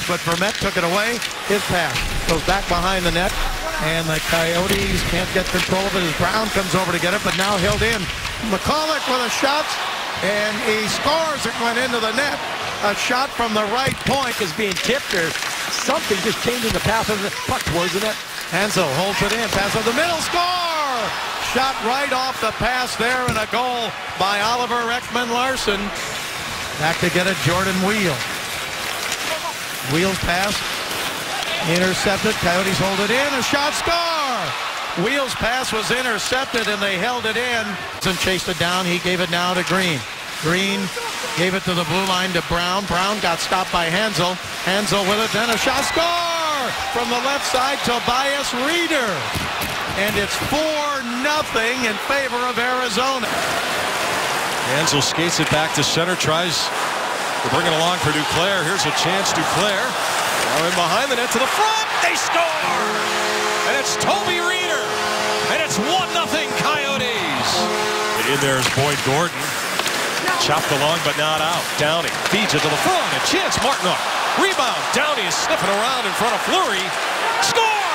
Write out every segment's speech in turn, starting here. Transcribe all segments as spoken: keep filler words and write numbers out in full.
but Vermette took it away. His pass goes back behind the net, and the Coyotes can't get control of it as Brown comes over to get it, but now held in. McCulloch with a shot, and he scores. It went into the net. A shot from the right point is being tipped, or something just changing the path of the puck towards the net. Hanzal holds it in, pass up the middle, score! Shot right off the pass there, and a goal by Oliver Ekman-Larsson. Back to get it, Jordan Wheel. Wheel's pass, intercepted, Coyotes hold it in, a shot, score! Wheel's pass was intercepted, and they held it in. And chased it down, he gave it now to Green. Green gave it to the blue line to Brown. Brown got stopped by Hanzal. Hanzal with it, then a shot, score! From the left side, Tobias Rieder. And it's four nothing in favor of Arizona. Hanzal skates it back to center, tries to bring it along for Duclair. Here's a chance, Duclair. Now in behind the net to the front, they score! And it's Tobias Rieder. And it's one nothing Coyotes. In there is Boyd Gordon. Chopped along, but not out. Downie feeds it to the front. A chance, Martinook. Rebound. Downie is sniffing around in front of Fleury. Score!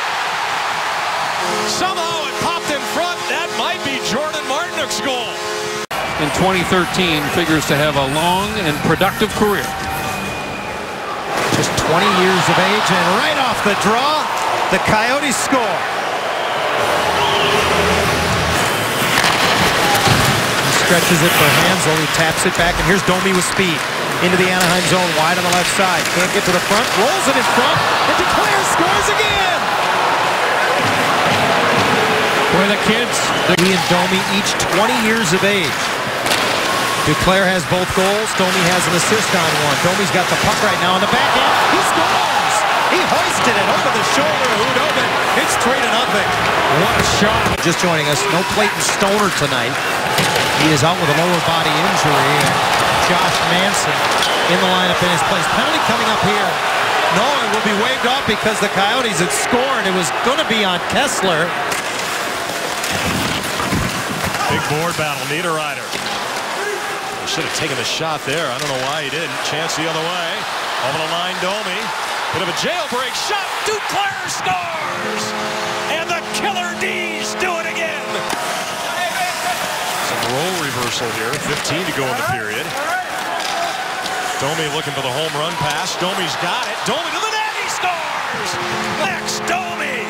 Somehow it popped in front. That might be Jordan Martinook's goal. In twenty thirteen, figures to have a long and productive career. Just twenty years of age, and right off the draw, the Coyotes score. Stretches it for Hanzal. He taps it back, and here's Domi with speed into the Anaheim zone, wide on the left side. Can't get to the front, rolls it in front, and Duclair scores again. For the kids, he and Domi each twenty years of age. Duclair has both goals. Domi has an assist on one. Domi's got the puck right now on the back end. He scores! He hoisted it over the shoulder of Hudobin. It's three to nothing. What a shot! Just joining us, no Clayton Stoner tonight. He is out with a lower body injury. And Josh Manson in the lineup in his place. Penalty coming up here. No, it will be waved off because the Coyotes had scored. It was going to be on Kessler. Big board battle, Niederreiter. He should have taken the shot there. I don't know why he didn't. Chance the other way. Over the line, Domi. Bit of a jailbreak shot. Duclair scores! And the Killer D's do it again. Some role reversal here. fifteen to go in the period. Domi looking for the home run pass. Domi's got it. Domi to the net. He scores! Max Domi!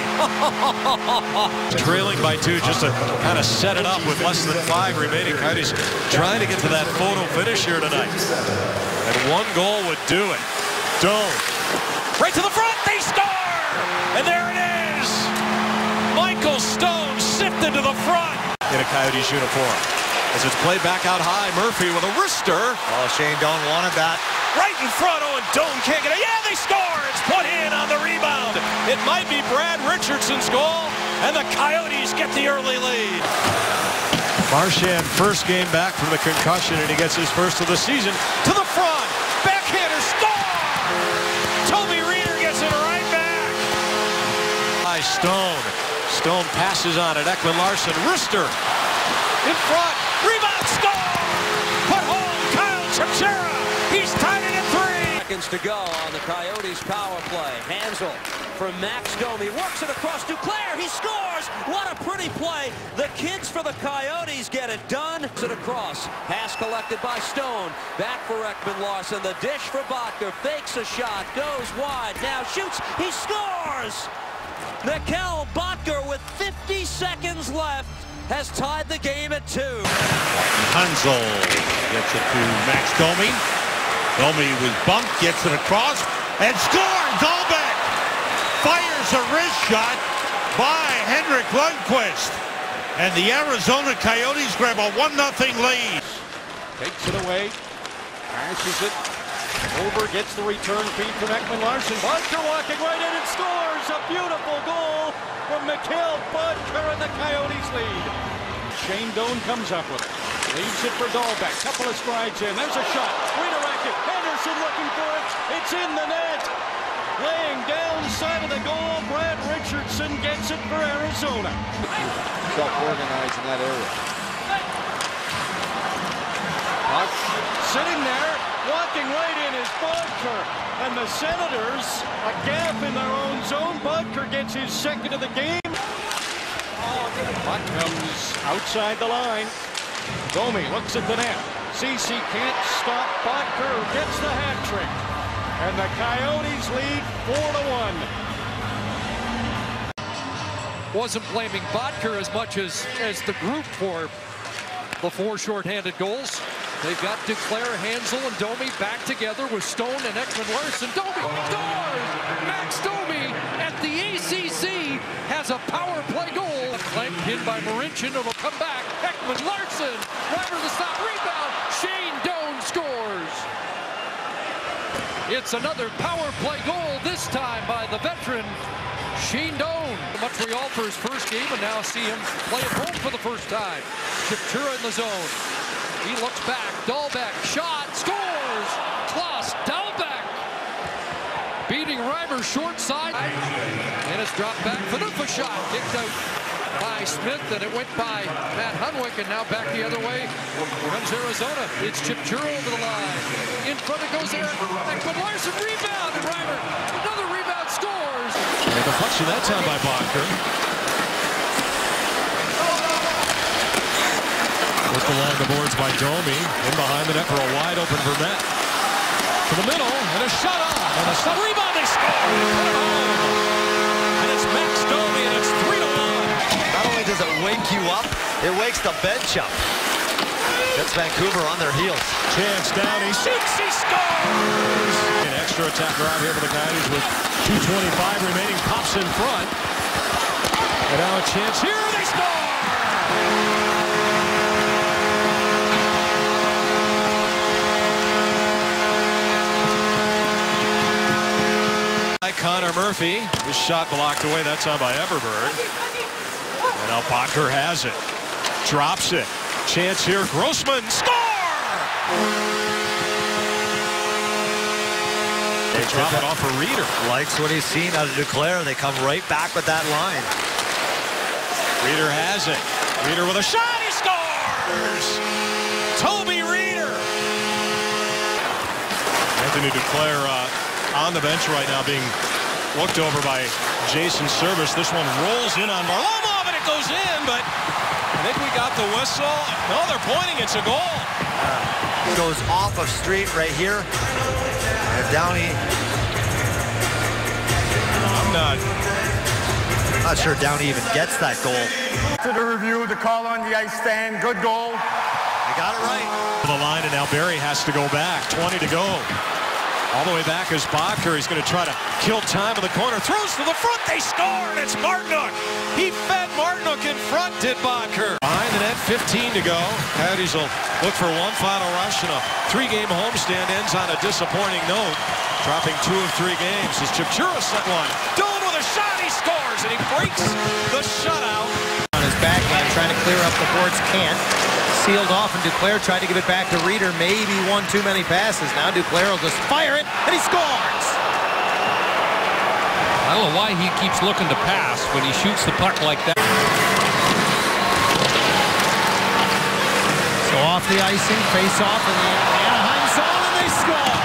Trailing by two just to kind of set it up with less than five remaining. Coyotes trying to get to that photo finish here tonight. And one goal would do it. Doan. Right to the front. They score! And there it is! Michael Stone sifted to the front. In a Coyotes uniform. As it's played back out high, Murphy with a wrister. Oh, Shane Doan wanted that. Right in front. Oh, and Doan can't get it. Yeah, they score! It's put in on the rebound. It might be Brad Richardson's goal, and the Coyotes get the early lead. Marchand, first game back from the concussion, and he gets his first of the season. To the front. Backhander, score! Tobias Rieder gets it right back. By Stone. Stone passes on it. Ekman-Larsson, wrister. In front. Rebound, score! Put home, Kyle Chipchura. He's tied it at three. Seconds to go on the Coyotes power play. Hanzal from Max Domi works it across Duclair. He scores. What a pretty play. The kids for the Coyotes get it done. It across. Pass collected by Stone. Back for Ekman-Larsson. The dish for Boedker. Fakes a shot. Goes wide. Now shoots. He scores. Mikkel Boedker with fifty seconds left has tied the game at two. Hanzal gets it to Max Domi. Domi was bumped, gets it across, and scores! Dahlbeck fires a wrist shot by Henrik Lundqvist. And the Arizona Coyotes grab a one nothing lead. Takes it away, passes it over, gets the return feed from Ekman-Larsson. Boedker walking right in and scores! A beautiful goal from Mikkel Boedker, and the Coyotes lead. Shane Doan comes up with it. Leaves it for Dahlbeck. Couple of strides in. There's a shot. Redirected. Henderson looking for it. It's in the net. Laying down side of the goal. Brad Richardson gets it for Arizona. Self-organized in that area. Puck sitting there. Walking right in is Boedker. And the Senators, a gap in their own zone. Boedker gets his second of the game. Puck comes outside the line. Domi looks at the net. Ceci can't stop Boedker, who gets the hat trick. And the Coyotes lead four to one. Wasn't blaming Boedker as much as, as the group for the four shorthanded goals. They've got Duclair, Hanzal, and Domi back together with Stone and Ekman-Larsson. Domi scores! Max Domi at the A C C has a power play goal. A flank pinned by Marincin. It'll come back. Ekman-Larsson, Rieder the stop, rebound. Shane Doan scores. It's another power play goal, this time by the veteran Shane Doan. Montreal for his first game, and now see him play at home for the first time. Chipchura in the zone. He looks back. Dahlbeck, shot, scores! Klas Dahlbeck beating Rieder short side. And it's dropped back for the shot. Kicked out by Smith, and it went by Matt Hunwick, and now back the other way comes Arizona. It's Chipchura over the line. In front it goes there. Ekman-Larsson rebound, and Rieder another rebound, scores. And the deflection that time by Boedker. Worked along the boards by Domi. In behind the net for a wide open Vermette. To the middle, and a shot off. And a shot rebound, they score! Put it home. And it's Max Domi, and it's three to one. Not only does it wake you up, it wakes the bench up. That's Vancouver on their heels. Chance down, he shoots, he scores! An extra attacker out here for the Coyotes with two twenty-five remaining, pops in front. And now a chance here, they score! Connor Murphy, his shot blocked away that time by Everberg. And now Boedker has it. Drops it. Chance here. Grossmann. Score! They drop it off for Rieder. Likes what he's seen out of Duclair. They come right back with that line. Rieder has it. Rieder with a shot. He scores! Toby Rieder. Anthony Duclair uh, on the bench right now, being looked over by Jason Service. This one rolls in on Varlamov, and it goes in, but I think we got the whistle. No, they're pointing. It's a goal. Uh, goes off of street right here. And Downie. I'm not. Not sure Downie even gets that goal. To the review, the call on the ice stand. Good goal. They got it right. To the line, and now Barry has to go back. twenty to go. All the way back is Boedker. He's going to try to kill time in the corner. Throws to the front. They score, and it's Martinook. He fed Martinook in front, did Boedker. Behind the net, fifteen to go. Coyotes will look for one final rush, and a three-game homestand ends on a disappointing note. Dropping two of three games as Chipchura set one. Doan with a shot. He scores, and he breaks the shutout. On his backhand, trying to clear up the boards, can't. Sealed off, and Duclair tried to give it back to Rieder. Maybe one too many passes. Now Duclair will just fire it, and he scores! I don't know why he keeps looking to pass when he shoots the puck like that. So off the icing, face off in the Anaheim zone, and they score!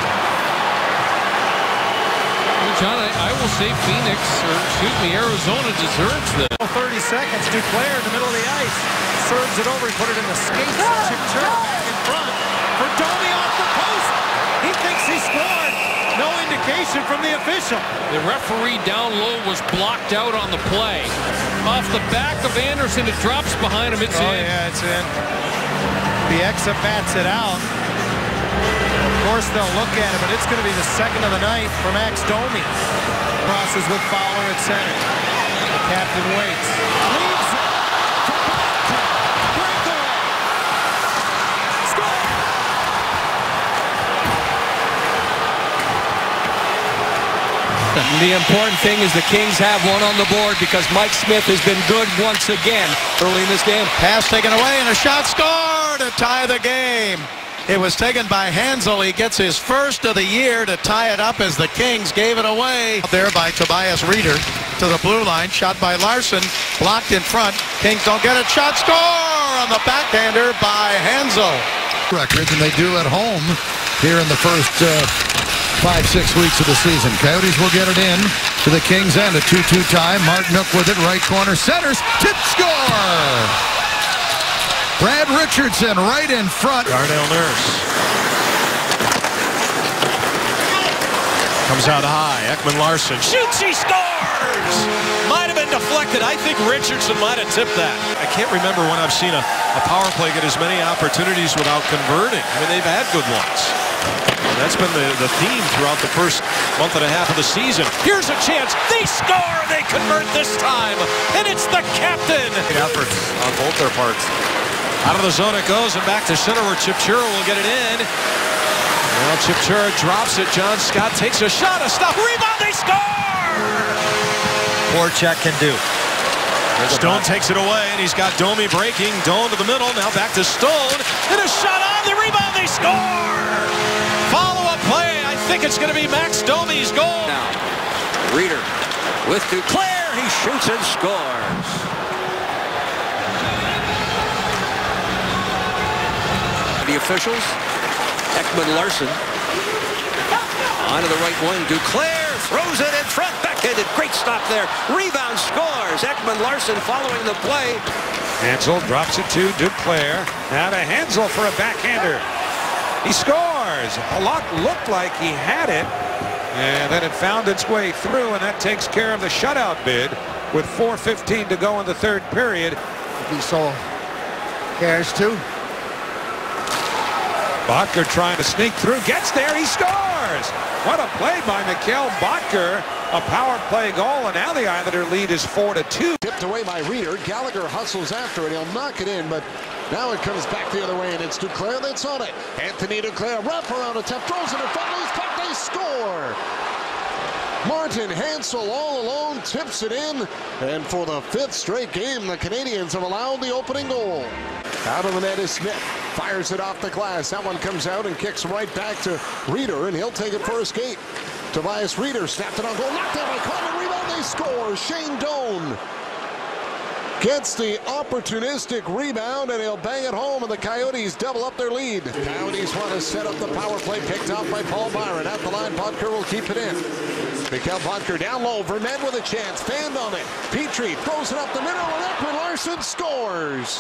Well, John, I, I will say Phoenix, or excuse me, Arizona deserves this. thirty seconds, Duclair in the middle of the ice. Serves it over, he put it in the skates. Chipchura back in front for Domi off the post. He thinks he scored. No indication from the official. The referee down low was blocked out on the play. Off the back of Anderson, it drops behind him. It's oh, in. yeah, it's in. The Exa bats it out. Of course, they'll look at it, but it's going to be the second of the night for Max Domi. Crosses with Fowler at center. The captain waits. Leaves it. The important thing is the Kings have one on the board because Mike Smith has been good once again early in this game. Pass taken away and a shot scored to tie the game. It was taken by Hanzal. He gets his first of the year to tie it up as the Kings gave it away. There by Tobias Rieder to the blue line. Shot by Larsson. Blocked in front. Kings don't get it. Shot score on the backhander by Hanzal. Records, and they do at home. here in the first uh, five, six weeks of the season. Coyotes will get it in to the Kings end. A two two tie. Martinook with it. Right corner. Centers. Tip score! Brad Richardson right in front. Darnell Nurse. Comes out high. Ekman-Larsson shoots. He scores! Might have been deflected. I think Richardson might have tipped that. I can't remember when I've seen a, a power play get as many opportunities without converting. I mean, they've had good ones. And that's been the, the theme throughout the first month and a half of the season. Here's a chance. They score. They convert this time. And it's the captain. Efforts on both their parts. Out of the zone it goes, and back to center where Chipchura will get it in. Well, Chipchura drops it. John Scott takes a shot. A stop. Rebound. They score! Poor check can do. Stone takes it away, and he's got Domi breaking. Doan to the middle. Now back to Stone. And a shot on the rebound. They score! Follow-up play. I think it's going to be Max Domi's goal. Now, Rieder with Duclair. He shoots and scores. The officials, Ekman-Larsson onto the right wing. Duclair throws it in front, backhanded. Great stop there. Rebound, scores. Ekman-Larsson following the play. Hanzal drops it to Duclair. Now to Hanzal for a backhander. He scores. A lot looked like he had it, and then it found its way through, and that takes care of the shutout bid with four fifteen to go in the third period. He saw cares too. Boedker trying to sneak through, gets there, he scores! What a play by Mikkel Boedker. A power play goal, and now the Islander lead is four to two. Tipped away by Rieder. Gallagher hustles after it. He'll knock it in, but now it comes back the other way, and it's Duclair that's on it. Anthony Duclair, wraparound attempt, throws it in front, loose puck, they score! Martin Hanzal all alone tips it in, and for the fifth straight game, the Canadians have allowed the opening goal. Out of the net is Smith, fires it off the glass. That one comes out and kicks right back to Rieder, and he'll take it for a skate. Tobias Rieder snapped it on goal, knocked out by Coleman, rebound, they score. Shane Doan gets the opportunistic rebound, and he'll bang it home, and the Coyotes double up their lead. The Coyotes want to set up the power play, picked off by Paul Byron. At the line, Boedker will keep it in. Mikkel Boedker down low, Vermette with a chance, fanned on it. Petrie throws it up the middle, and Ekman-Larsson scores.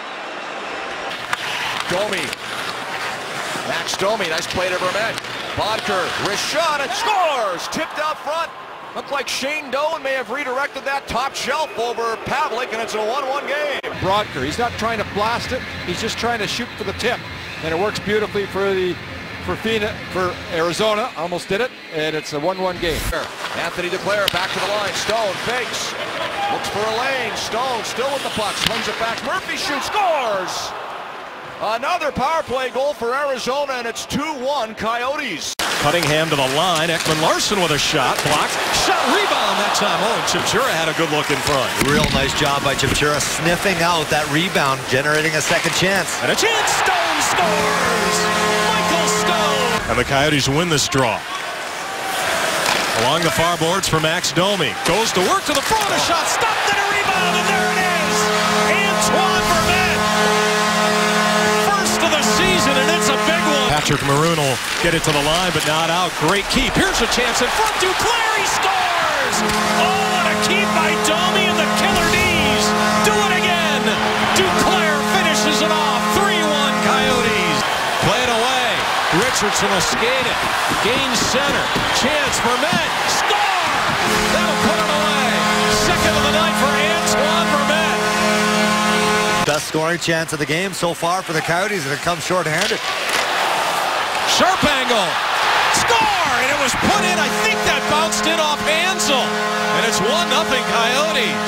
Domi. Max Domi, nice play to Vermette. Boedker, wrist shot, and scores! Tipped out front. Looked like Shane Doan may have redirected that top shelf over Pavlik, and it's a one one game. Boedker, he's not trying to blast it, he's just trying to shoot for the tip. And it works beautifully for the for Phoenix, for Arizona. Almost did it, and it's a one one game. Anthony Duclair back to the line. Stone fakes. Looks for a lane. Stone still with the puck. Swings it back. Murphy shoots. Scores! Another power play goal for Arizona, and it's two one Coyotes. Cunningham to the line. Ekman-Larsson with a shot. Blocked. Shot. Rebound that time. Oh, and Chipchura had a good look in front. Real nice job by Chipchura sniffing out that rebound, generating a second chance. And a chance. Stone scores! Michael Stone! And the Coyotes win this draw. Along the far boards for Max Domi. Goes to work to the front. A shot. Stopped and a rebound. And there it is. Antoine Vermette. First of the season, and it's a big one. Patrick Maroon will get it to the line, but not out. Great keep. Here's a chance in front. Duclair, he scores! Oh, and a keep by Domi and the Killer D's. Do it again. Duclair finishes it off. three one Coyotes. Play it away. Richardson will skate it. Gains center. Chance. Vermette. Score! That'll put it away. Second of the night for Antoine Vermette. Best scoring chance of the game so far for the Coyotes, and it comes short-handed. Sharp angle. Score! And it was put in. I think that bounced in off Hanzal. And it's one nothing Coyotes.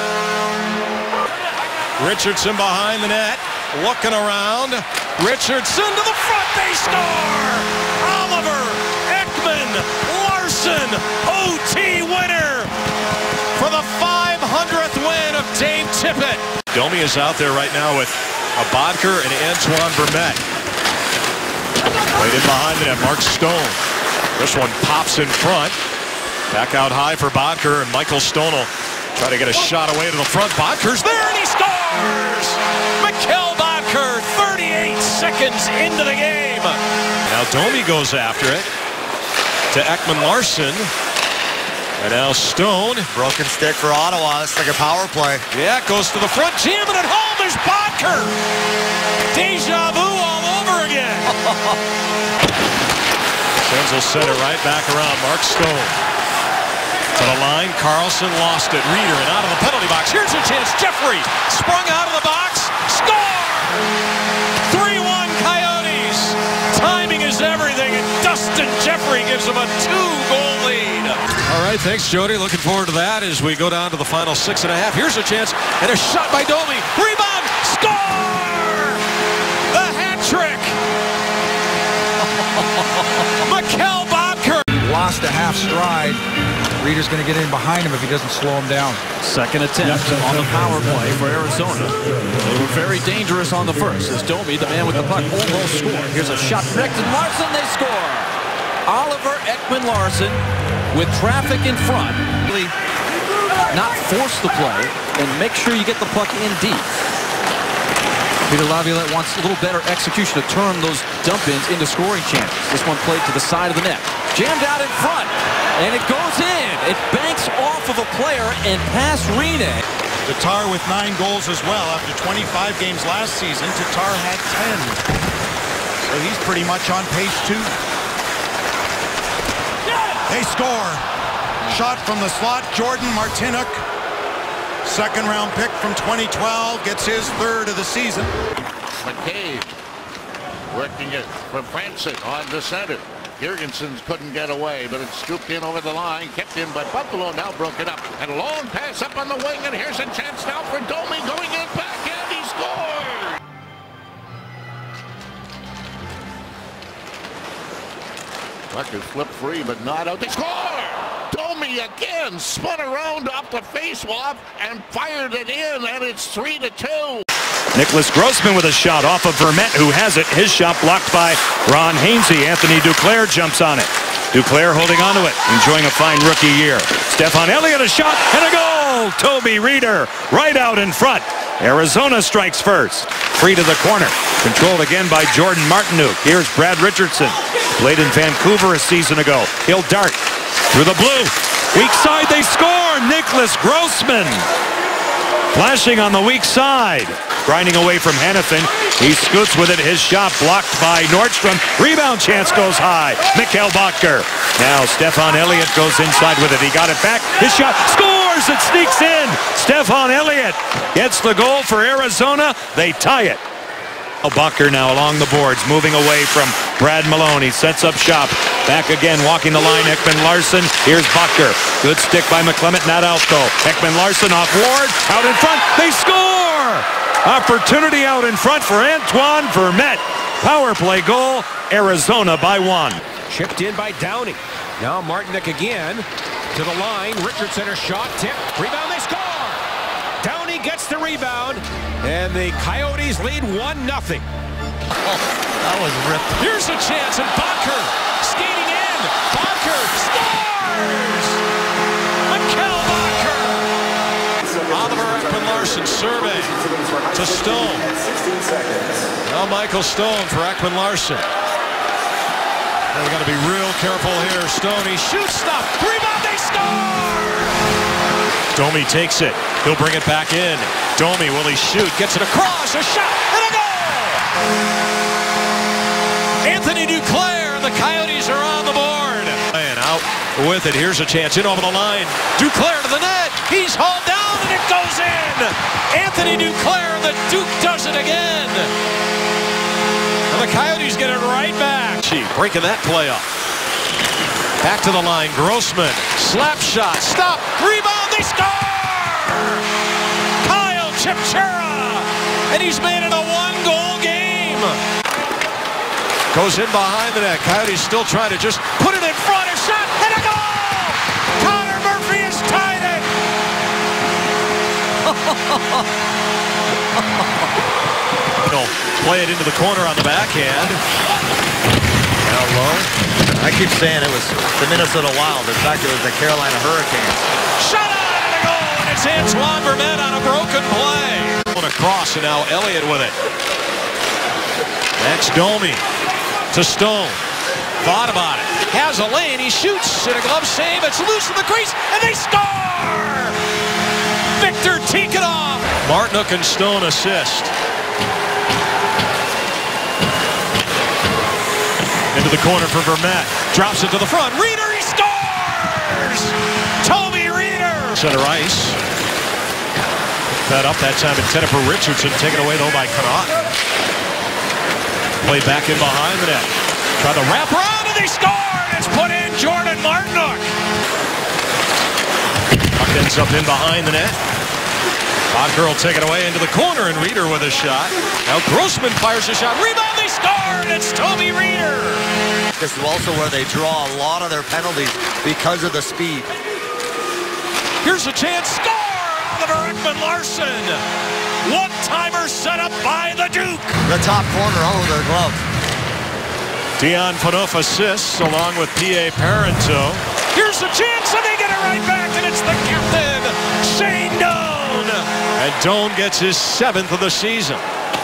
Richardson behind the net. Looking around. Richardson to the front. They score! Oliver Ekman-Larsson. O T winner for the five hundredth win of Dave Tippett. Domi is out there right now with a Boedker and Antoine Vermette. Played in behind the net, Mark Stone. This one pops in front. Back out high for Boedker, and Michael Stone will try to get a shot away to the front. Boedker's there, and he scores! Mikkel Boedker, thirty twenty-eight seconds into the game. Now Domi goes after it to Ekman-Larsson. And now Stone. Broken stick for Ottawa. It's like a power play. Yeah, it goes to the front. Jamming it home. There's Boedker. Deja vu all over again. Hanzal set it right back around. Mark Stone. To the line. Carlson lost it. Rieder and out of the penalty box. Here's a chance. Jeffrey sprung out of the box. Score! three one Coyotes. Timing is everything. And Dustin Jeffrey gives them a two-goal lead. All right, thanks, Jody. Looking forward to that as we go down to the final six and a half. Here's a chance, and a shot by Domi. Rebound, score! The hat trick! Mikkel Boedker. Lost a half stride. Rieder's going to get in behind him if he doesn't slow him down. Second attempt on the power play for Arizona. They were very dangerous on the first as Domi, the man with the puck, almost scored. Here's a shot from Ekman-Larsson. They score. Oliver Ekman-Larsson with traffic in front. Really not force the play and make sure you get the puck in deep. Peter Laviolette wants a little better execution to turn those dump-ins into scoring chances. This one played to the side of the net. Jammed out in front, and it goes in. It banks off of a player and past Rieder. Tatar with nine goals as well. After twenty-five games last season, Tatar had ten. So he's pretty much on pace too. They score. Shot from the slot, Jordan Martinook. Second round pick from twenty twelve, gets his third of the season. McCabe working it from Francis on the center. Jurgensen couldn't get away, but it's scooped in over the line, kept in by Buffalo, now broken up. And a long pass up on the wing, and here's a chance now for Domi going in back, and he scored! Puck is flipped free, but not out. They score! Domi again spun around off the face-off and fired it in, and it's three to two. Nicklas Grossmann with a shot off of Vermette, who has it. His shot blocked by Ron Hainsey. Anthony Duclair jumps on it. Duclair holding onto it, enjoying a fine rookie year. Stefan Elliott, a shot and a goal! Tobias Rieder right out in front. Arizona strikes first. Free to the corner. Controlled again by Jordan Martinook. Here's Brad Richardson. Played in Vancouver a season ago. He'll dart through the blue. Weak side, they score! Nicklas Grossmann. Flashing on the weak side. Grinding away from Hanifin. He scoots with it. His shot blocked by Nordstrom. Rebound chance goes high. Mikkel Boedker. Now Stefan Elliott goes inside with it. He got it back. His shot scores. It sneaks in. Stefan Elliott gets the goal for Arizona. They tie it. Boedker now along the boards, moving away from Brad Malone. He sets up shop. Back again, walking the line, Ekman-Larsson. Here's Boedker. Good stick by McClement, not out though. Ekman-Larsson off Ward, out in front. They score! Opportunity out in front for Antoine Vermette. Power play goal, Arizona by one. Chipped in by Downie. Now Martinook again to the line. Richardson a shot, tip, rebound, they score! Downie gets the rebound, and the Coyotes lead one nothing. Oh, that was ripped. Here's a chance, and Boedker skating in. Boedker scores! Mikkel Boedker! Oliver Ekman-Larsson survey to Stone. Now Michael Stone for Ekman-Larsson. We got to be real careful here. Stone, he shoots stuff. Rebound, they score! Domi takes it. He'll bring it back in. Domi, will he shoot? Gets it across. A shot and a goal! Anthony Duclair and the Coyotes are on the board. And out with it. Here's a chance in over the line. Duclair to the net. He's hauled down and it goes in. Anthony Duclair, the Duke does it again. And the Coyotes get it right back. Gee, breaking that play up. Back to the line. Grossmann. Slap shot. Stop. Rebound. They score! Kyle Chipchura. And he's made it a one-goal game. Goes in behind the net. Coyotes still trying to just put it in front. A shot and a goal! Connor Murphy has tied it. He'll play it into the corner on the backhand. Down low. I keep saying it was the Minnesota Wild. In fact, it was the Carolina Hurricanes. Shot on and a goal, and it's Antoine Vermette on a broken play. Across, and now Elliott with it. Max Domi to Stone. Thought about it. Has a lane. He shoots. And a glove save. It's loose in the crease. And they score! Viktor Tikhonov. Martinook and Stone assist. Into the corner for Vermette. Drops it to the front. Rieder, he scores! Tobias Rieder. Center ice. That up that time intended for Richardson. Taken away though by Connauton. Played back in behind the net. Try the wrap around and they scored! It's put in Jordan Martinook. Puck ends up in behind the net. Boedker will take it away into the corner and Rieder with a shot. Now Grossmann fires a shot. Rebound, they scored! It's Tobias Rieder. This is also where they draw a lot of their penalties because of the speed. Here's a chance. Score! Oliver Ekman-Larsson. One-timer set up by the Duke. The top corner, oh, their glove. Antoine assists along with P A Parenteau. Here's the chance and they get it right back and it's the captain, Shane Doan. And Doan gets his seventh of the season.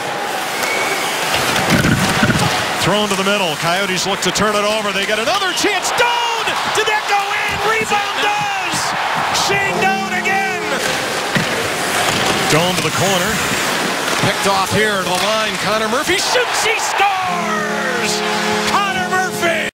Thrown to the middle. Coyotes look to turn it over. They get another chance. Doan! Did that go in? Rebound does! Shane Doan again! Doan to the corner. Picked off here to the line. Connor Murphy shoots. He scores! Connor Murphy!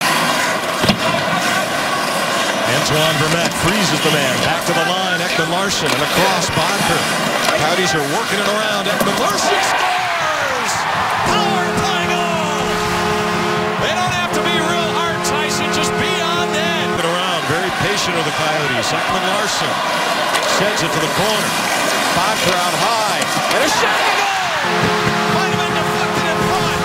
Antoine Vermette freezes the man. Back to the line. Ekman-Larsson and across Boedker. Coyotes are working it around. Ekman-Larsson scores! Power play goal! They don't have to be real hard, Tyson. Just be on net. Around. Very patient of the Coyotes. Ekman-Larsson sends it to the corner. Boedker out high. And a shot to goal! Might have been deflected in front.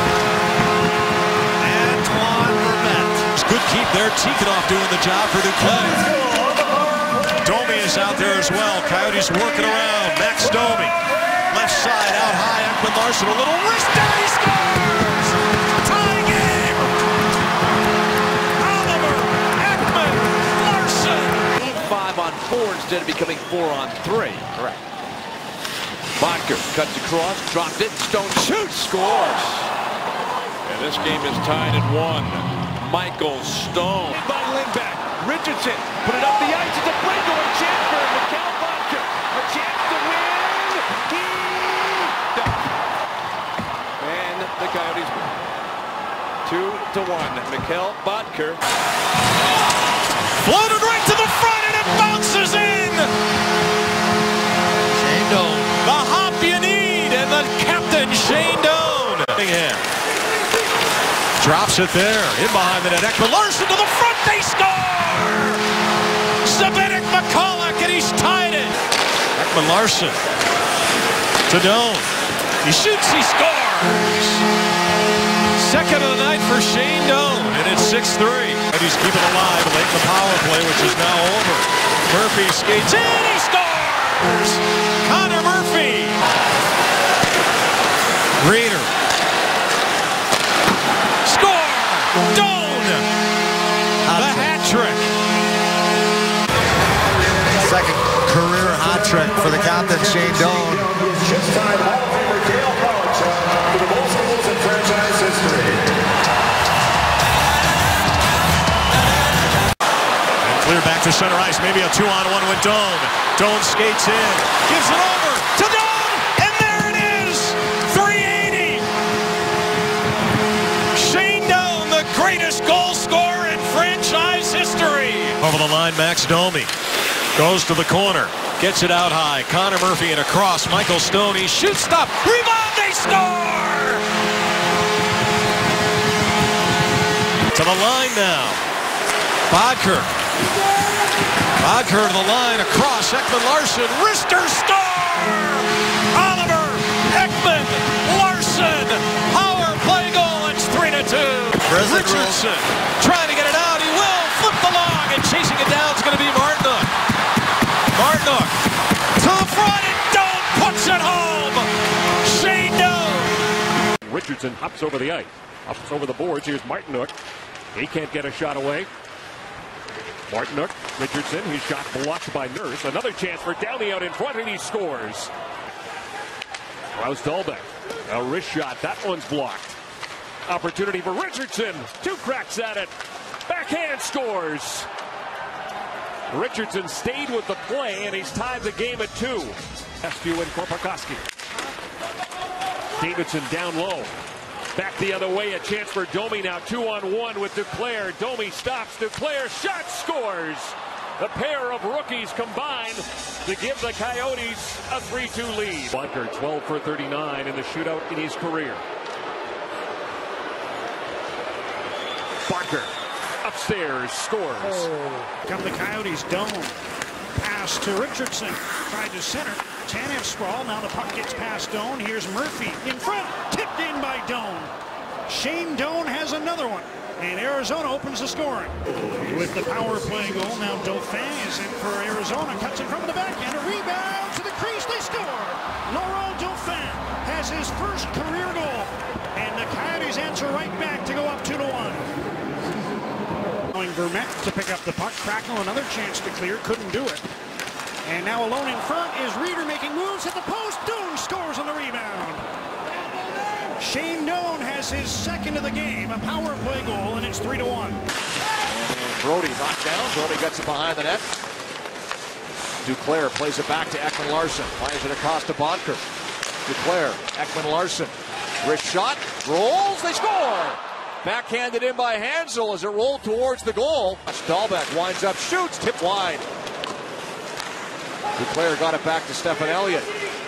Antoine Vermette. Good keep there. Tikhonov doing the job for Duclair. Domi is out there as well. Coyotes working around. Max Domi. Left side out high. Ekman-Larsson. A little wrister. He scores! Tie game! Oliver Ekman-Larsson. Five on four instead of becoming four on three. Correct. Boedker cuts across, dropped it, Stone shoots, scores. And this game is tied at one. Michael Stone. By Lindback, Richardson put it up the ice. It's a breakaway chance for Mikkel Boedker. A chance to win. He does. And the Coyotes two to one. Mikkel Boedker. Floated right to the front and it bounces in. Shane Doan. The hop you need, and the captain, Shane Doan. Drops it there, in behind the net. Ekman-Larsson to the front, they score! Zbynek McCulloch, and he's tied it. Ekman-Larsson to Doan. He shoots, he scores! Second of the night for Shane Doan, and it's six three. He's keeping alive late in the power play, which is now over. Murphy skates in, he scores! Connor Murphy. Rieder. Score! Doan! The hat trick. Second career hat trick for the captain, Shane Doan. Just tied Hall of Famer Dale for the most goals in franchise history. Clear back to center ice. Maybe a two-on-one with Doan. Doan skates in. Gives it over to Doan. And there it is. three eighty. Shane Doan, the greatest goal scorer in franchise history. Over the line, Max Domi. Goes to the corner. Gets it out high. Connor Murphy and across. Michael Stone. He shoots, stop. Rebound. They score. To the line now. Boedker. Boedker to the line, across, Ekman-Larsson, wrister score! Oliver Ekman-Larsson, power play goal, it's three to two. Richardson trying to get it out, he will, flip the log, and chasing it down is going to be Martinook. Martinook to the front, and Doan puts it home! Shane Doan! Richardson hops over the ice, hops over the boards, here's Martinook. He can't get a shot away. Martinook, Richardson, his shot blocked by Nurse. Another chance for Downie out in front, and he scores. Klas Dahlbeck, a wrist shot. That one's blocked. Opportunity for Richardson. Two cracks at it. Backhand scores. Richardson stayed with the play, and he's tied the game at two. Eskew and Korpakoski. Davidson down low. Back the other way, a chance for Domi now. Two on one with Duclair. Domi stops. Duclair shot, scores. The pair of rookies combined to give the Coyotes a three two lead. Boedker twelve for thirty-nine in the shootout in his career. Boedker upstairs scores. Oh. Come the Coyotes. Doan. Pass to Richardson. Tried to center. Tanev sprawl. Now the puck gets past Doan. Here's Murphy in front. Tipped in by Doan. Shane Doan has another one. And Arizona opens the scoring. With the power play goal, now Dauphin is in for Arizona. Cuts it from the backhand. A rebound to the crease. They score. Laurent Dauphin has his first career goal. And the Coyotes answer right back to go up two to one. Vermette to pick up the puck. Crackle, another chance to clear. Couldn't do it. And now alone in front is Rieder making moves at the post. Doan scores on the rebound. Shane Doan has his second of the game, a power play goal, and it's three to one. Brody knocked down. Brody gets it behind the net. Duclair plays it back to Ekman-Larsson. Fires it across to Boedker. Duclair, Ekman-Larsson. Wrist shot, rolls, they score! Backhanded in by Hanzal as it rolled towards the goal. Klas Dahlbeck winds up, shoots, tipped wide. Duclair got it back to Stefan Elliott.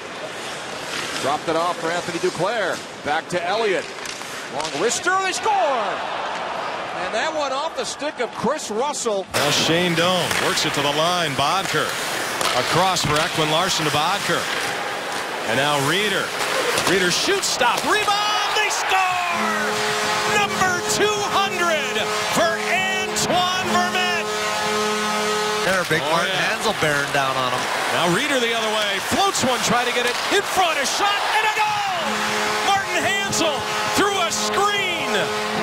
Dropped it off for Anthony Duclair. Back to Elliott. Long wrister, they score! And that one off the stick of Chris Russell. Now Shane Doan works it to the line. Boedker. Across for Ekman-Larsson to Boedker. And now Rieder. Rieder shoots, stop, rebound, they score! Number two hundred for Antoine Vermette. There, big Oh, Martin yeah. Hanzal bearing down on him. Now Rieder the other way, floats one, try to get it in front, a shot and a goal! Martin Hanzal through a screen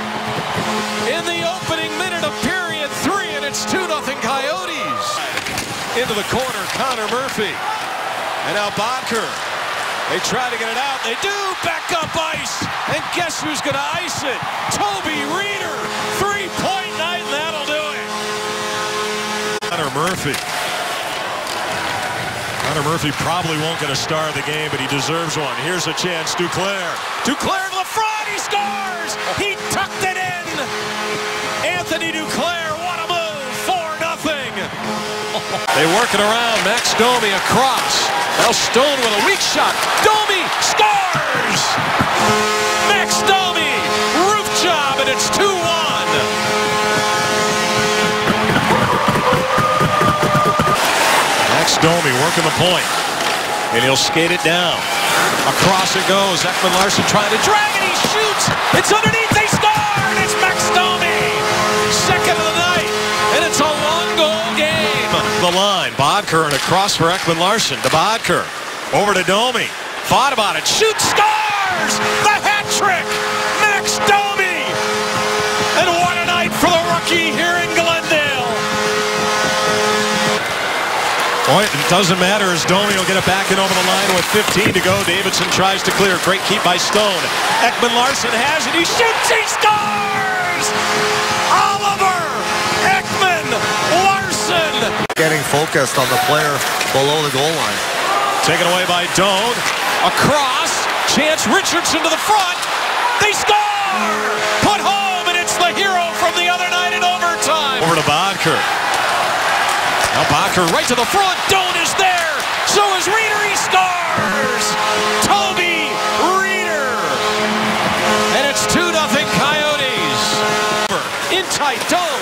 in the opening minute of period three, and it's two nothing Coyotes. Into the corner, Connor Murphy. And now Boedker. They try to get it out, they do, back up ice, and guess who's gonna ice it? Toby Rieder, three-point night, and that'll do it. Connor Murphy. Connor Murphy probably won't get a star of the game, but he deserves one. Here's a chance, Duclair. Duclair to the front, he scores! He tucked it in! Anthony Duclair, what a move, four nothing. They work it around, Max Domi across. Now Stone with a weak shot. Domi scores! Max Domi, roof job, and it's two one. Max Domi working the point, and he'll skate it down. Across it goes. Ekman-Larsson trying to drag it. He shoots. It's underneath. They score, and it's Max Domi, second of the night, and it's a one-goal game. The line, Boedker, and across for Ekman-Larsson to Boedker. Over to Domi. Thought about it. Shoots, scores! The hat trick! Max Domi! And what a night for the rookie here in Glendale. Boy, it doesn't matter as Domi will get it back in over the line with fifteen to go. Davidson tries to clear. Great keep by Stone. Ekman-Larsson has it. He shoots. He scores! Oliver Ekman-Larsson! Getting focused on the player below the goal line. Taken away by Doan. Across. Chance Richardson to the front. They score! Put home, and it's the hero from the other night in overtime. Over to Boedker. Now Boedker right to the front. Doan is there. So is Rieder. He scores! Toby Rieder. And it's two nothing Coyotes. In tight, Doan.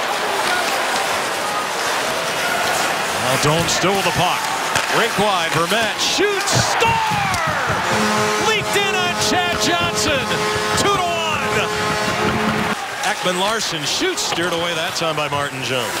Now Doan still with the puck. Rink wide, Vermette shoots, score! Leaked in on Chad Johnson, two to one. Ekman-Larsson shoots, steered away that time by Martin Jones.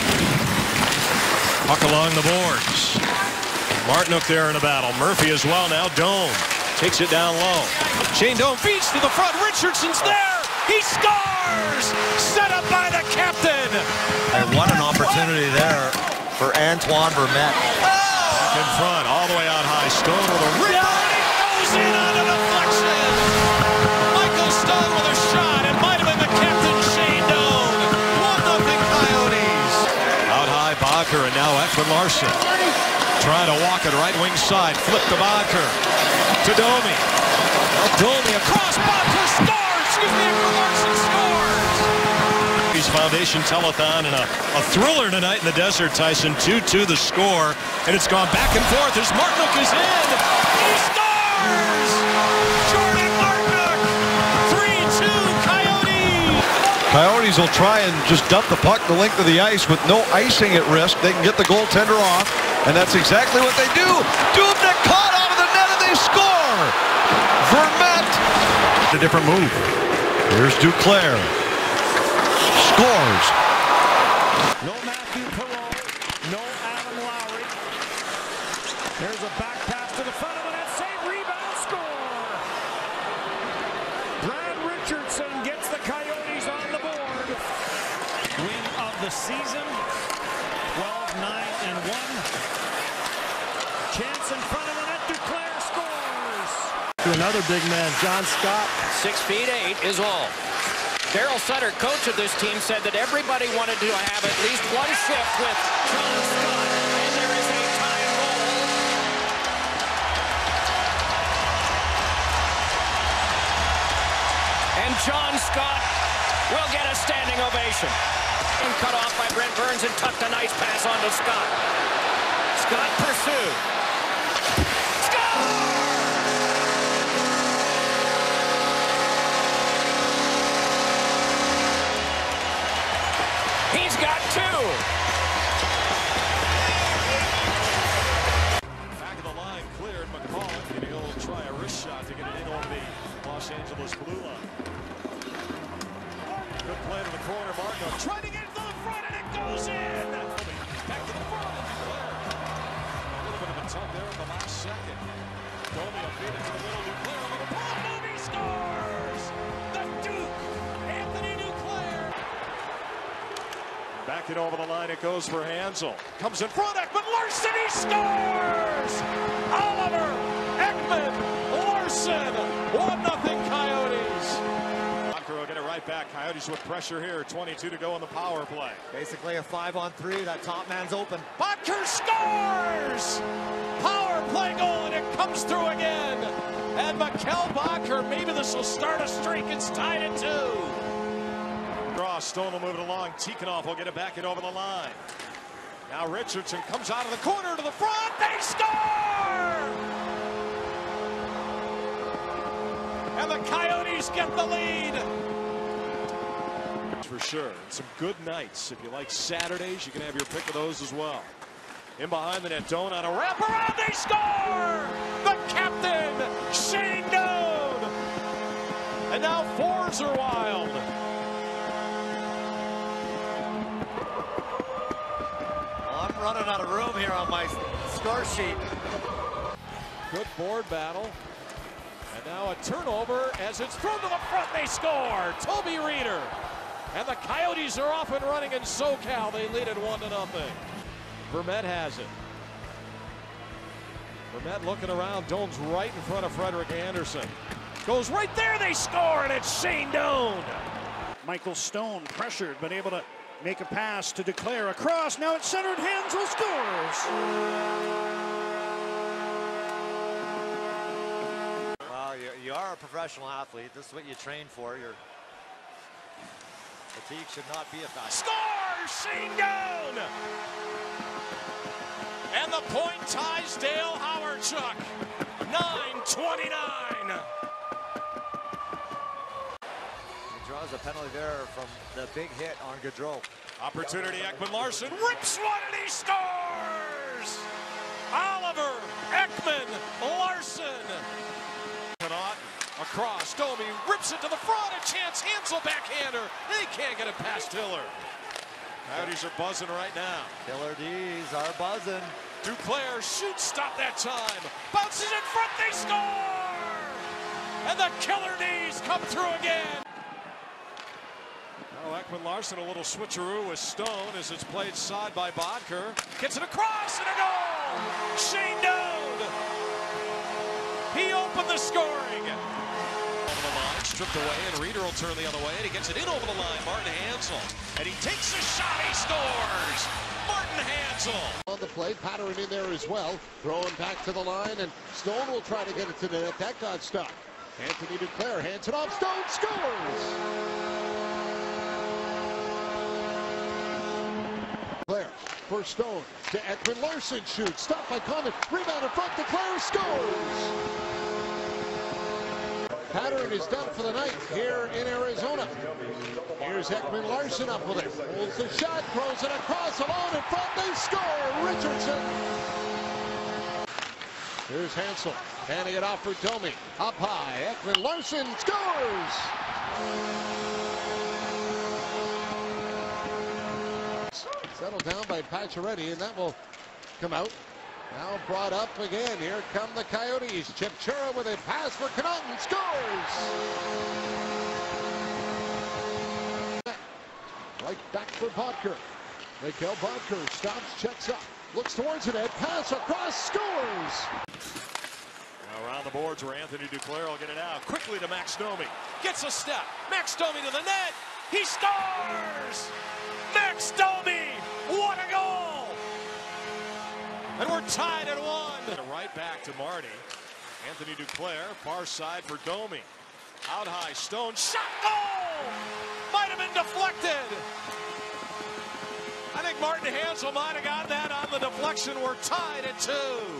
Puck along the boards. Martinook there in a battle. Murphy as well now. Doan takes it down low. Shane Doan feeds to the front. Richardson's there. He scores! Set up by the captain. And what an opportunity there for Antoine Vermette. In front, all the way out high. Stone with a rebound. It goes in on a deflection. Michael Stone with a shot. Boedker, and now Ekman-Larsson trying to walk it right wing side. Flip to Boedker. To Domi. Now Domi across. Boedker scores! Excuse me, Ekman-Larsson scores! He's Foundation Telethon and a, a thriller tonight in the desert, Tyson. two two the score, and it's gone back and forth as Martinook is in. He scores! Jordan Martinook! three two Coyotes! Coyotes will try and just dump the puck the length of the ice with no icing at risk. They can get the goaltender off, and that's exactly what they do. Dubnyk caught out of the net, and they score! Vermette! A different move. Here's Duclair. Scores. No Matthew Perreault, no Adam Lowry. There's a back pass to the front of the net, save, rebound, score. Brad Richardson gets the Coyotes on the board. Win of the season, twelve nine and one. Chance in front of the net, Duclair scores. To another big man, John Scott. Six feet eight is all. Daryl Sutter, coach of this team, said that everybody wanted to have at least one shift with John Scott, and there is a tie goal. And John Scott will get a standing ovation. And cut off by Brent Burns and tucked a nice pass onto Scott. Scott pursued. He's got two. Back of the line cleared. McCall, and he'll try a wrist shot to get it in over the Los Angeles blue line. Good play to the corner. Martinook trying to get it to the front, and it goes in. Back to the front. A little bit of a tug there at the last second. Domi will feed it to the middle. Duclair over the ball. Domi scores. The Duke, Anthony Duclair. Back it over the line, it goes for Hanzal. Comes in front, Ekman-Larsson, he scores! Oliver Ekman-Larsson, one nothing Coyotes. Boedker will get it right back. Coyotes with pressure here, twenty-two to go on the power play. Basically a five on three, that top man's open. Boedker scores! Power play goal, and it comes through again. And Mikkel Boedker, maybe this will start a streak. It's tied at two. Stone will move it along. Tikhonov will get it back and over the line. Now Richardson comes out of the corner to the front. They score! And the Coyotes get the lead. For sure. And some good nights. If you like Saturdays, you can have your pick of those as well. In behind the net, Doan on a wraparound. They score! The captain, Shane Doan. And now fours are wild. Running out of room here on my score sheet. Good board battle. And now a turnover as it's thrown to the front. They score. Tobias Rieder. And the Coyotes are off and running in SoCal. They lead it one to nothing. Vermette has it. Vermette looking around. Doan's right in front of Frederik Andersen. Goes right there. They score, and it's Shane Doan. Michael Stone pressured, but able to make a pass to Duclair across. Now it's centered. Hanzal scores. Well, you, you are a professional athlete. This is what you train for. Your fatigue should not be a factor. Scores! Shane Doan! And the point ties Dale Hawerchuk. nine twenty-nine. Draws a penalty there from the big hit on Gaudreau. Opportunity, Ekman-Larsson rips one and he scores! Oliver Ekman-Larsson. Connauton across, Domi rips it to the front, a chance, Hanzal backhander, and he can't get it past Hiller. Coyotes are buzzing right now. Killer D's are buzzing. Duclair shoots, stop that time. Bounces in front, they score! And the Killer D's come through again. Now Ekman-Larsson, a little switcheroo with Stone as it's played side by Boedker. Gets it across and a goal! Shane Doan! He opened the scoring. Over the line, stripped away, and Rieder will turn the other way, and he gets it in over the line. Martin Hanzal, and he takes a shot, he scores! Martin Hanzal. On the play, Patterson in there as well. Throwing back to the line, and Stone will try to get it to the net. That got stopped. Anthony Duclair hands it off. Stone scores! Duclair for Stone to Ekman-Larsson shoots. Stopped by Connauton. Rebound in front. Duclair scores! Patterson is done for the night here in Arizona. Here's Ekman-Larsson up with it. Holds the shot, throws it across, alone in front. They score! Richardson. Here's Hanzal, handing it off for Domi. Up high, Ekman-Larsson scores! Settled down by Pacioretty, and that will come out. Now brought up again. Here come the Coyotes. Chipchura with a pass for Connauton. Scores! Right back for Boedker. Mikkel Boedker stops, checks up, looks towards the net, pass across, scores! Now around the boards where Anthony Duclair will get it out. Quickly to Max Domi. Gets a step. Max Domi to the net. He scores! Max Domi! What a goal! And we're tied at one. Right back to Marty. Anthony Duclair, far side for Domi. Out high, Stone, shot, goal! Might have been deflected. I think Martin Hanzal might have got that on the deflection. We're tied at two.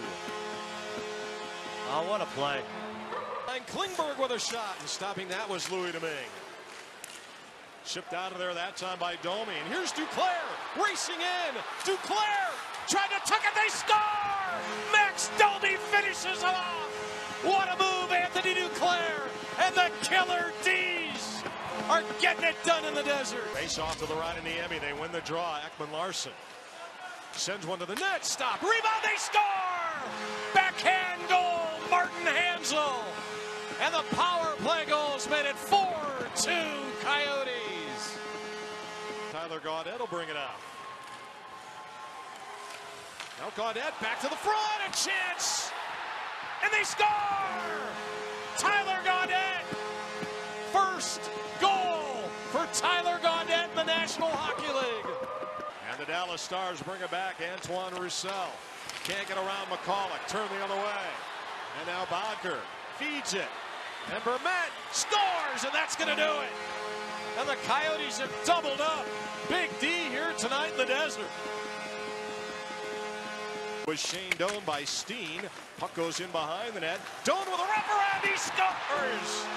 Oh, what a play. And Klingberg with a shot, and stopping that was Louis Domingue. Shipped out of there that time by Domi. And here's Duclair racing in. Duclair trying to tuck it, they score! Max Domi finishes it off. What a move, Anthony Duclair. And the Killer D's are getting it done in the desert. Face off to the right of Niemi. They win the draw. Ekman-Larsson sends one to the net. Stop. Rebound. They score! Backhand goal. Martin Hanzal. And the power play goals made it four two Coyotes. Tyler Gaudette will bring it out. Now Gaudette back to the front. A chance. And they score! Tyler Gaudette. First goal for Tyler Gaudette in the National Hockey League. And the Dallas Stars bring it back. Antoine Roussel can't get around McCulloch. Turn the other way. And now Boedker feeds it. And Vermette scores, and that's going to do it. And the Coyotes have doubled up. Big D here tonight in the desert. Was Shane Doan by Steen. Puck goes in behind the net. Doan with a wraparound. He scores!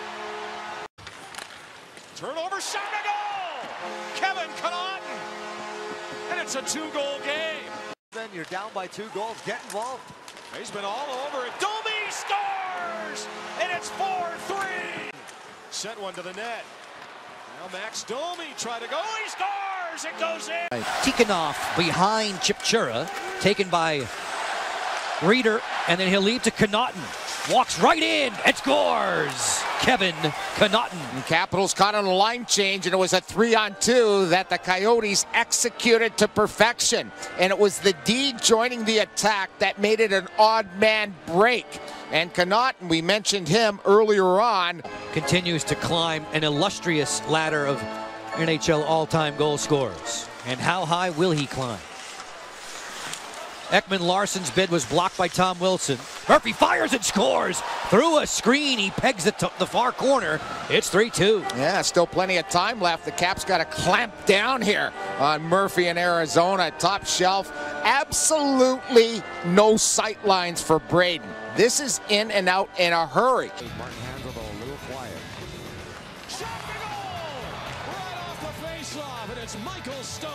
Turnover, shot, a goal! Kevin Connauton. And it's a two-goal game. Then you're down by two goals. Get involved. He's been all over it. Domi scores! And it's four three. Sent one to the net. Now Max Domi try to go. He scores! It goes in. Tikhonov behind Chipchura. Taken by Rieder. And then he'll leave to Connauton. Walks right in and scores! Kevin Connauton. The Capitals caught on a line change, and it was a three on two that the Coyotes executed to perfection. And it was the D joining the attack that made it an odd man break. And Connauton, we mentioned him earlier on, continues to climb an illustrious ladder of N H L all-time goal scorers. And how high will he climb? Ekman-Larsson's bid was blocked by Tom Wilson. Murphy fires and scores. Through a screen, he pegs it to the far corner. It's three two. Yeah, still plenty of time left. The Caps got to clamp down here on Murphy in Arizona. Top shelf. Absolutely no sight lines for Braden. This is in and out in a hurry. Martin Hanzal, a little quiet. Shot the goal! Right off the face-off, and it's Michael Stone.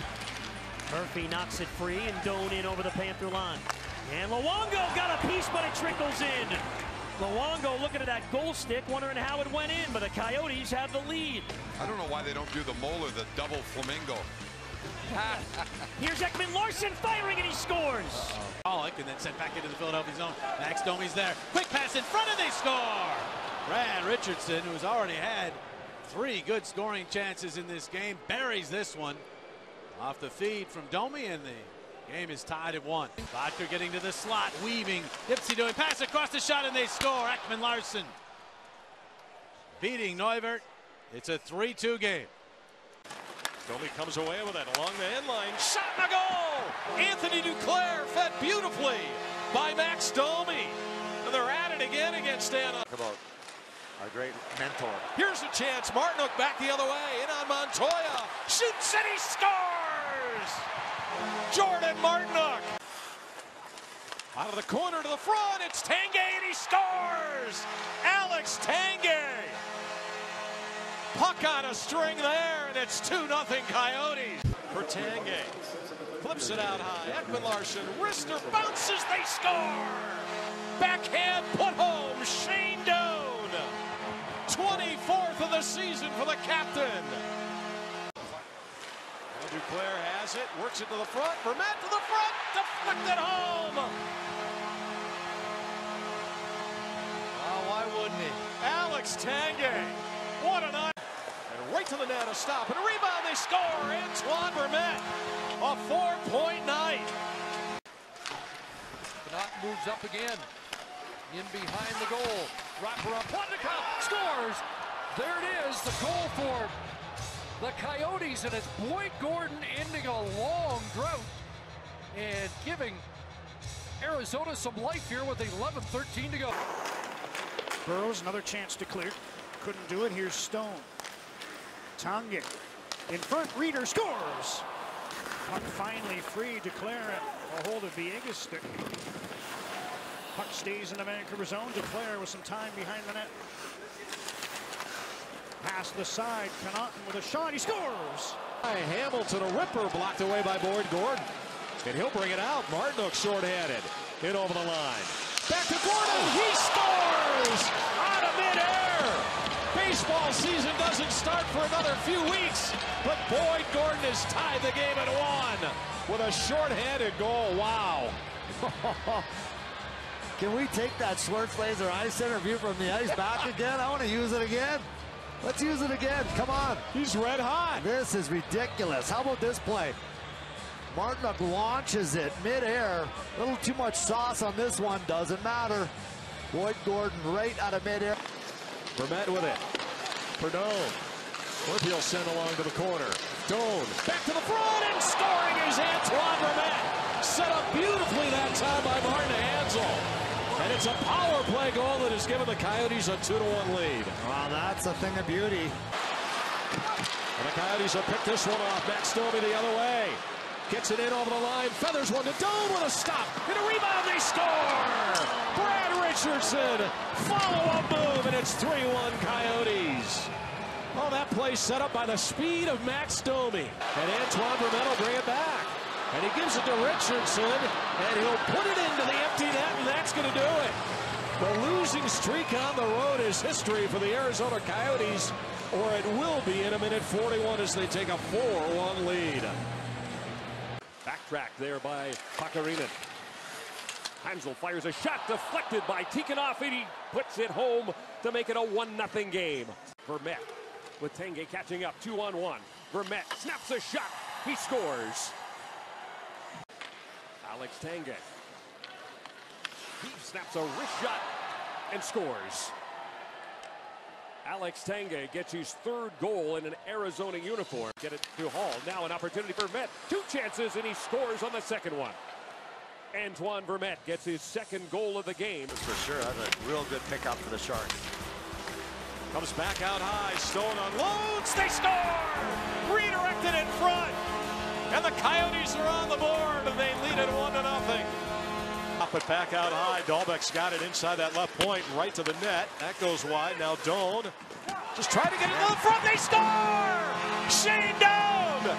Murphy knocks it free, and Doan in over the Panther line. And Luongo got a piece, but it trickles in. Luongo looking at that goal stick, wondering how it went in, but the Coyotes have the lead. I don't know why they don't do the Moeller, the double flamingo. Here's Ekman-Larsson firing, and he scores. Pollock, and then sent back into the Philadelphia zone. Max Domi's there. Quick pass in front, and they score! Brad Richardson, who's already had three good scoring chances in this game, buries this one. Off the feed from Domi, and the game is tied at one. Boedker getting to the slot, weaving. Dipsy doing pass across the shot, and they score. Ekman-Larsson beating Neuvert. It's a three two game. Domi comes away with it along the end line. Shot and a goal! Anthony Duclair fed beautifully by Max Domi. And they're at it again against Anna. About our great mentor. Here's a chance. Martinook back the other way. In on Montoya. Shoots and he scores! Jordan Martinook. Out of the corner to the front. It's Tanguay and he scores! Alex Tanguay. Puck on a string there, and it's two nothing Coyotes. For Tanguay. Flips it out high. Ekman-Larsson. Rister bounces. They score! Backhand put home. Shane Doan. twenty-fourth of the season for the captain. Now Duclair has it. Works it to the front. Vermette to the front. Deflected home. Well, why wouldn't he? Alex Tanguay. What a night. And right to the net, a stop, and a rebound, they score! Antoine Vermette, a four-point night. Connauton moves up again, in behind the goal. Wrapper up, one to count, scores! There it is, the goal for the Coyotes, and it's Boyd Gordon ending a long drought and giving Arizona some life here with eleven thirteen to go. Burrows, another chance to clear. Couldn't do it. Here's Stone. Tanguay in front. Rieder scores. Puck finally free. Duclair a hold of Viegas stick. Puck stays in the Vancouver zone. Duclair with some time behind the net. Past the side. Connauton with a shot. He scores. Hamilton, a ripper blocked away by Boyd Gordon. And he'll bring it out. Martinook short-handed. Hit over the line. Back to Gordon. He scores out of midair. Baseball season doesn't start for another few weeks, but Boyd Gordon has tied the game at one with a short-handed goal. Wow. Can we take that Schwartz laser ice center view from the ice back again? I want to use it again. Let's use it again. Come on. He's red hot. This is ridiculous. How about this play? Martinook launches it midair. A little too much sauce on this one. Doesn't matter. Boyd Gordon right out of midair. Vermette with it. For Doan. Murphy will send along to the corner. Doan back to the front, and scoring is Antoine Vermette. Set up beautifully that time by Martin Hanzal. And it's a power play goal that has given the Coyotes a two to one lead. Wow, that's a thing of beauty. And the Coyotes will pick this one off. Max Domi the other way. Gets it in over the line. Feathers one to Doan with a stop. And a rebound. They score! Brad Richardson. Follow-up move, and it's three one Coyotes. Oh, that play set up by the speed of Max Domi. And Antoine Vermette will bring it back. And he gives it to Richardson, and he'll put it into the empty net, and that's going to do it. The losing streak on the road is history for the Arizona Coyotes, or it will be in a minute forty-one as they take a four one lead. Backtrack there by Pakarinen. Hanzal fires a shot deflected by Tikhonov, and he puts it home to make it a one nothing game. Vermette with Tanguay catching up, two on one. Vermette snaps a shot. He scores. Alex Tanguay. He snaps a wrist shot and scores. Alex Tanguay gets his third goal in an Arizona uniform. Get it to Hall. Now an opportunity for Vermette. Two chances, and he scores on the second one. Antoine Vermette gets his second goal of the game. For sure, that's a real good pickup for the Sharks. Comes back out high. Stone unloads. They score! Redirected in front. And the Coyotes are on the board, and they lead it one to nothing. Up it back out high. Dahlbeck's got it inside that left point, right to the net. That goes wide. Now Doan just trying to get it to the front. They score! Shane Doan!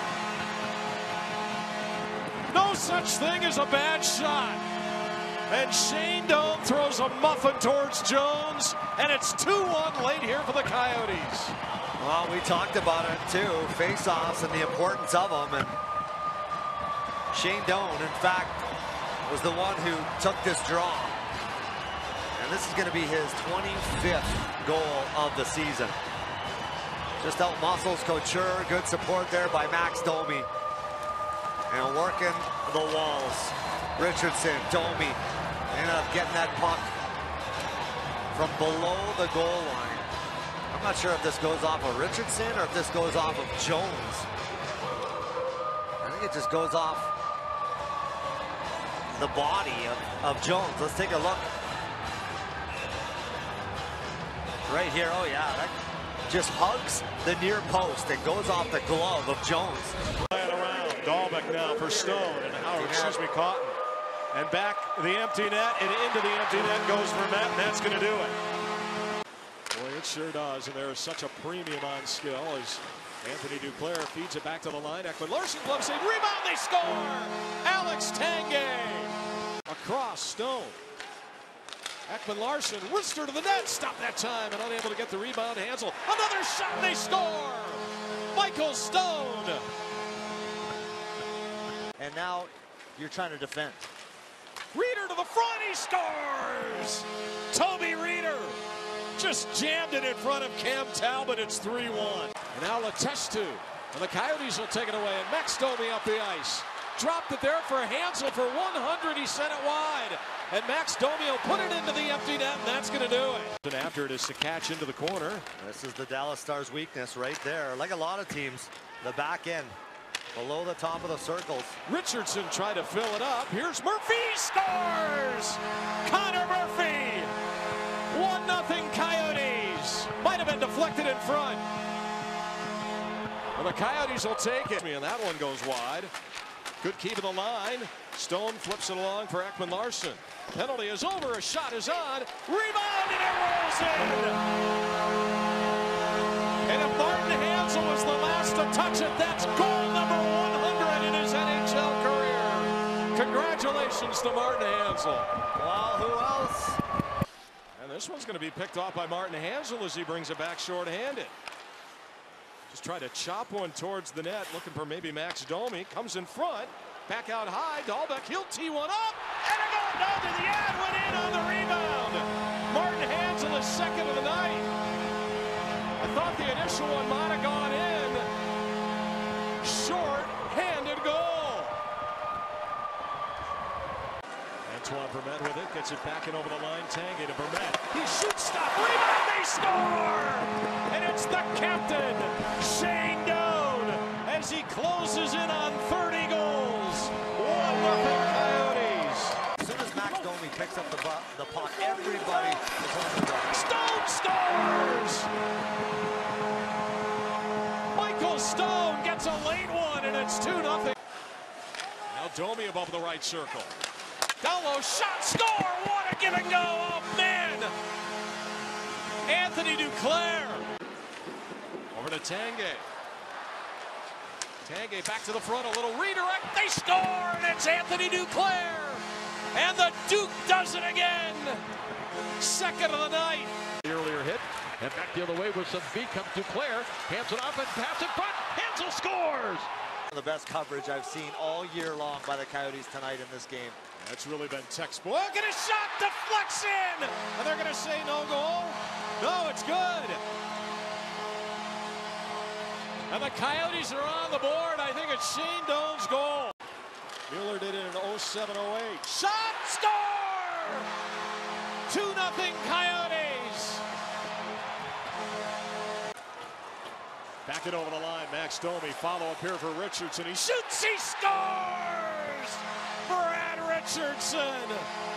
No such thing as a bad shot. And Shane Doan throws a muffin towards Jones, and it's two one late here for the Coyotes. Well, we talked about it too, face-offs and the importance of them. And Shane Doan, in fact, was the one who took this draw. And this is going to be his twenty-fifth goal of the season. Just out muscles Chipchura, good support there by Max Domi. And working the walls. Richardson, Domi, ended up getting that puck from below the goal line. I'm not sure if this goes off of Richardson or if this goes off of Jones. think it just goes off the body of, of Jones. Let's take a look. Right here, oh yeah, that just hugs the near post and goes off the glove of Jones. Playing around, Dahlbeck now for Stone and Howard, excuse me, Connauton. And back the empty net, and into the empty net goes Vermette, and that's going to do it. Boy, it sure does, and there is such a premium on skill as Anthony Duclair feeds it back to the line. Ekman-Larsson glove save, rebound, they score! Alex Tanguay across Stone. Ekman-Larsson, wrister to the net, stop that time, and unable to get the rebound. Hanzal, another shot, and they score! Michael Stone! And now you're trying to defend. Rieder to the front, he scores! Tobias Rieder just jammed it in front of Cam Talbot, it's three one. And now Letestu, and the Coyotes will take it away, and Max Domi up the ice. Dropped it there for Hanzal for one hundred, he sent it wide. And Max Domi will put it into the empty net, and that's going to do it. And after it is to catch into the corner. This is the Dallas Stars' weakness right there. Like a lot of teams, the back end, below the top of the circles. Richardson tried to fill it up. Here's Murphy, scores! Connor Murphy! one nothing Coyotes. Might have been deflected in front. Well, the Coyotes will take it. And that one goes wide. Good keep of the line. Stone flips it along for Ekman-Larsson. Penalty is over. A shot is on. Rebound, and it rolls in. And if Martin Hanzal was the last to touch it, that's goal number one hundred in his N H L career. Congratulations to Martin Hanzal. Well, who else? And this one's going to be picked off by Martin Hanzal as he brings it back short-handed. Just try to chop one towards the net, looking for maybe Max Domi. Comes in front, back out high. Dahlbeck, he'll tee one up, and it goes down to the ad, went in on the rebound. Martin Hanzal is second of the night. I thought the initial one might have gone in. Short-handed goal. Antoine Vermette with it, gets it back in over the line. Tanguay to Vermette. He shoots, stop, rebound, they score! And it's the captain, Shane Doan, as he closes in on thirty goals. one nothing Coyotes. As soon as Max Domi picks up the, the puck, everybody is on the ground. Stone scores! Michael Stone gets a late one, and it's two nothing. Now Domi above the right circle. Down low, shot, score! What a give and go! Oh, man! Anthony Duclair. Over to Tanguay. Tanguay back to the front, a little redirect. They score, and it's Anthony Duclair. And the Duke does it again. Second of the night. The earlier hit, and back the other way with some feet comes Duclair. Hands it off and pass in front. Hanzal scores. The best coverage I've seen all year long by the Coyotes tonight in this game. That's really been textbook. Look at a shot, deflects in. And they're going to say no goal. No, it's good. And the Coyotes are on the board. I think it's Shane Doan's goal. Mueller did it in oh seven oh eight. Shot, score! two nothing Coyotes. Back it over the line. Max Domi, follow up here for Richardson. He shoots, he scores! Brad Richardson.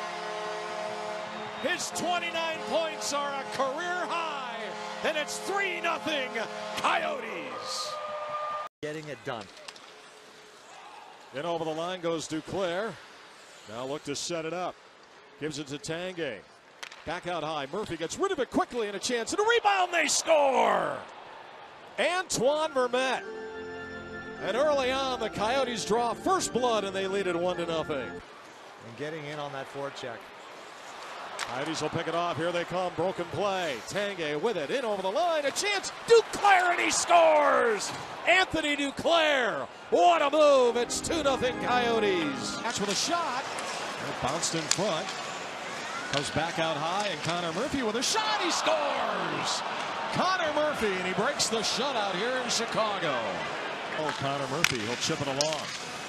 His twenty-nine points are a career high, and it's three nothing Coyotes. Getting it done. Then over the line goes Duclair. Now look to set it up. Gives it to Tanguay. Back out high. Murphy gets rid of it quickly and a chance. And a rebound, they score! Antoine Vermette. And early on, the Coyotes draw first blood, and they lead it one to nothing. And getting in on that forecheck. Coyotes will pick it off. Here they come. Broken play. Tanguay with it. In over the line. A chance. Duclair, and he scores! Anthony Duclair. What a move. It's two nothing Coyotes. Catch with a shot. It bounced in front. Comes back out high, and Connor Murphy with a shot. He scores! Connor Murphy, and he breaks the shutout here in Chicago. Oh, Connor Murphy. He'll chip it along.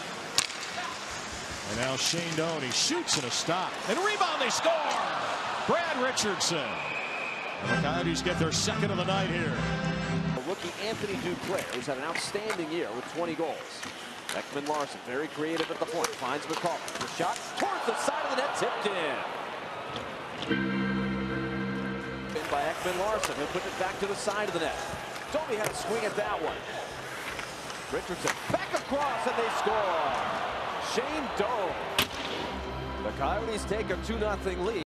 And now Shane Doan, he shoots and a stop. And a rebound, they score! Brad Richardson. And the Coyotes get their second of the night here. Rookie Anthony Duclair, who's had an outstanding year with twenty goals. Ekman-Larsson, very creative at the point, finds McCall. The shot towards the side of the net, tipped in. In by Ekman-Larsson, he'll put it back to the side of the net. Domi had a swing at that one. Richardson back across and they score. Shane Doan. The Coyotes take a two nothing lead.